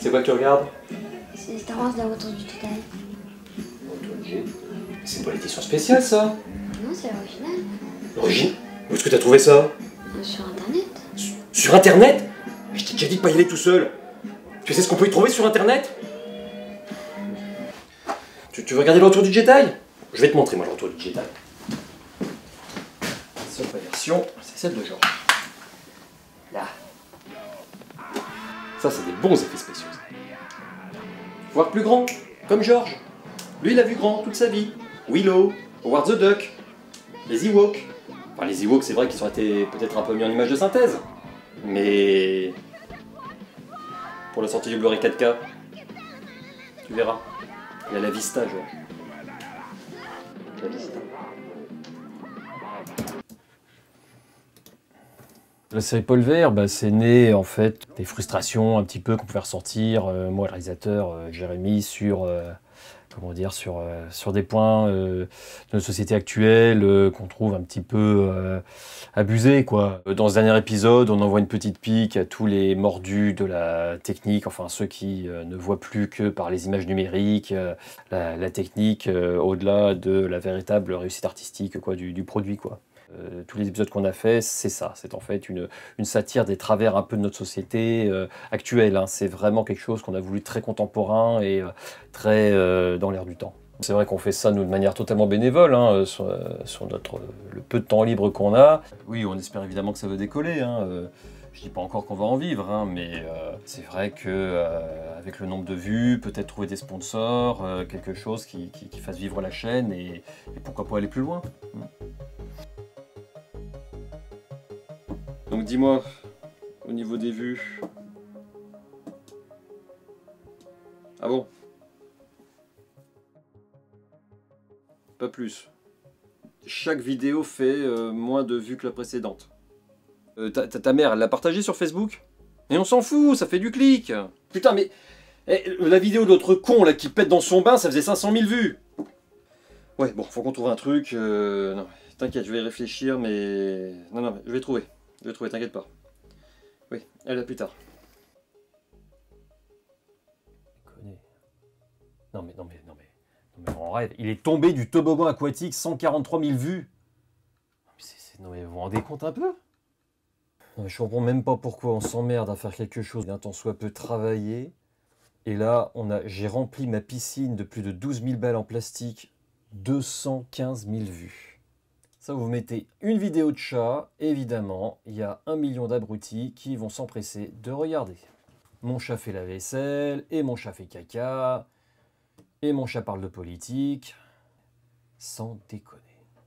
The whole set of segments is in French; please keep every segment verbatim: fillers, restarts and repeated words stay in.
C'est quoi que tu regardes? C'est Star Wars, la retour du Jedi. Retour du Jedi? C'est pas l'édition spéciale, ça? Non, c'est l'original. L'origine? Où est-ce que t'as trouvé ça? Sur internet. Sur, sur internet? Je t'ai déjà dit de pas y aller tout seul. Tu sais ce qu'on peut y trouver sur internet? tu, tu veux regarder le retour du Jedi? Je vais te montrer, moi, le retour du Jedi. La seule version, c'est celle de George. Là. Ça, c'est des bons effets spéciaux. Voir plus grand, comme George. Lui, il a vu grand toute sa vie. Willow, Howard the Duck, les Ewoks. Enfin, les Ewoks, c'est vrai qu'ils ont été peut-être un peu mis en image de synthèse. Mais... pour la sortie du Blu-ray quatre K, tu verras. Il y a la Vista, George. La Vista. La série Paul Vert, bah, c'est né en fait des frustrations un petit peu qu'on pouvait ressortir, euh, moi le réalisateur euh, Jérémy, sur, euh, comment dire, sur, euh, sur des points euh, de notre société actuelle euh, qu'on trouve un petit peu euh, abusés, quoi. Dans ce dernier épisode, on envoie une petite pique à tous les mordus de la technique, enfin ceux qui euh, ne voient plus que par les images numériques, euh, la, la technique euh, au-delà de la véritable réussite artistique, quoi, du, du produit, quoi. Euh, tous les épisodes qu'on a fait, c'est ça. C'est en fait une, une satire des travers un peu de notre société euh, actuelle. Hein. C'est vraiment quelque chose qu'on a voulu très contemporain et euh, très euh, dans l'air du temps. C'est vrai qu'on fait ça, nous, de manière totalement bénévole, hein, sur, euh, sur notre, le peu de temps libre qu'on a. Oui, on espère évidemment que ça va décoller. Hein. Euh, je dis pas encore qu'on va en vivre, hein, mais euh, c'est vrai que euh, avec le nombre de vues, peut-être trouver des sponsors, euh, quelque chose qui, qui, qui fasse vivre la chaîne et, et pourquoi pas aller plus loin. Hein. Donc dis-moi, au niveau des vues... Ah bon? Pas plus. Chaque vidéo fait euh, moins de vues que la précédente. Euh, ta, ta, ta mère, elle l'a partagée sur Facebook? Et on s'en fout, ça fait du clic. Putain, mais... Eh, la vidéo de l'autre con là qui pète dans son bain, ça faisait cinq cent mille vues. Ouais, bon, faut qu'on trouve un truc... Euh... Non, t'inquiète, je vais y réfléchir, mais... Non, non, je vais trouver. Je vais trouver, t'inquiète pas. Oui, elle à plus tard. Non mais, non mais, non mais, non mais on rêve. Il est tombé du toboggan aquatique, cent quarante-trois mille vues. Non mais, c'est, c'est, non mais vous vous rendez compte un peu? Non mais je comprends même pas pourquoi on s'emmerde à faire quelque chose d'un tant soit peu travaillé. Et là, on a, j'ai rempli ma piscine de plus de douze mille balles en plastique, deux cent quinze mille vues. Ça, vous mettez une vidéo de chat, évidemment, il y a un million d'abrutis qui vont s'empresser de regarder. Mon chat fait la vaisselle, et mon chat fait caca, et mon chat parle de politique, sans déconner.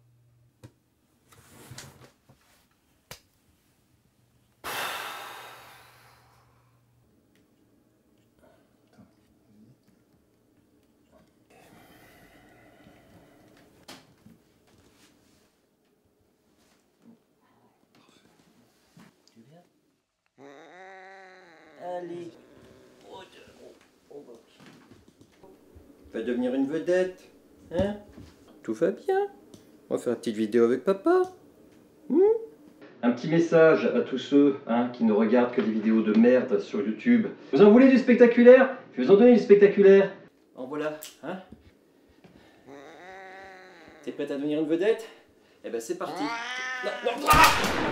Allez. Va devenir une vedette, hein? Tout va bien. On va faire une petite vidéo avec papa. Hmm? Un petit message à tous ceux hein, qui ne regardent que des vidéos de merde sur YouTube. Vous en voulez du spectaculaire? Je vais vous en donner du spectaculaire. En voilà, hein? T'es prête à devenir une vedette? Eh ben c'est parti. Non, non, ah!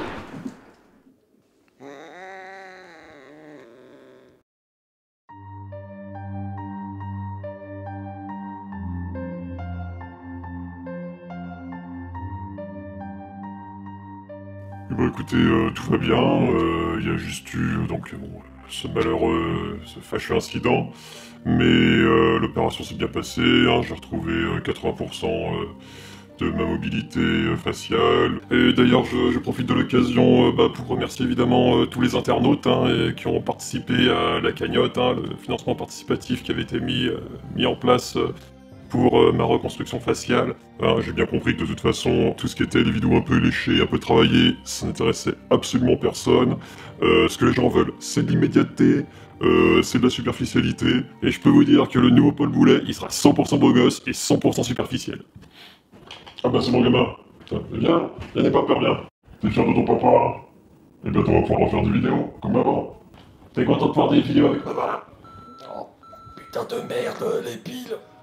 Bah écoutez, euh, tout va bien, il euh, y a juste eu euh, donc, bon, ce malheureux, ce fâcheux incident, mais euh, l'opération s'est bien passée, hein, j'ai retrouvé euh, quatre-vingts pour cent euh, de ma mobilité euh, faciale, et d'ailleurs je, je profite de l'occasion euh, bah, pour remercier évidemment euh, tous les internautes hein, et qui ont participé à la cagnotte, hein, le financement participatif qui avait été mis, euh, mis en place euh, pour euh, ma reconstruction faciale. Hein, j'ai bien compris que de toute façon, tout ce qui était les vidéos un peu léchées, un peu travaillées, ça n'intéressait absolument personne. Euh, ce que les gens veulent, c'est de l'immédiateté, euh, c'est de la superficialité, et je peux vous dire que le nouveau Paul Boulet, il sera cent pour cent beau gosse et cent pour cent superficiel. Ah bah c'est mon gamin. Putain, viens, viens, n'aie pas peur, viens. T'es fier de ton papa? Et bientôt on va pouvoir refaire des vidéos, comme avant. T'es content de faire des vidéos avec papa? putain de merde, les piles.